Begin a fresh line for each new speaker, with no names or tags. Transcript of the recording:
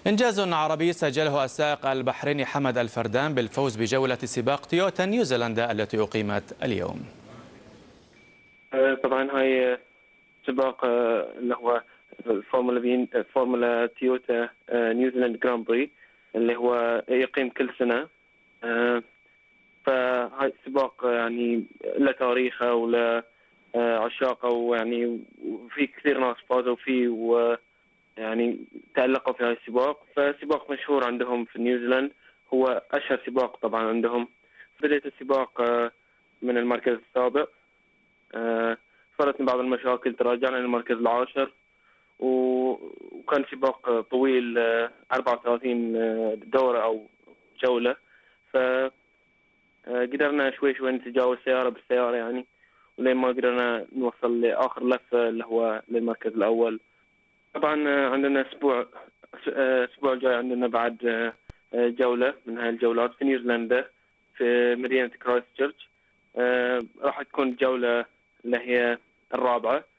إنجاز عربي سجله السائق البحريني حمد الفردان بالفوز بجولة سباق تويوتا نيوزيلندا التي أقيمت اليوم.
طبعا هاي سباق اللي هو فورمولا تويوتا نيوزيلاند جراند بري اللي هو يقيم كل سنة. فهاي السباق يعني له تاريخه وله عشاقه، ويعني وفي كثير ناس فازوا فيه ويعني تألقوا في هاي السباق. فسباق مشهور عندهم في نيوزيلاند، هو أشهر سباق طبعا عندهم. بدأت السباق من المركز السابع، صارت بعض المشاكل تراجعنا للمركز العاشر، وكان سباق طويل 34 دورة أو جولة. فقدرنا شوي شوي نتجاوز سيارة بالسيارة يعني، ولين ما قدرنا نوصل لآخر لفة اللي هو للمركز الأول. طبعا عندنا الأسبوع الجاي عندنا بعد جولة من هاي الجولات في نيوزيلندا في مدينة كرايست تشيرش. راح تكون جولة اللي هي الرابعة.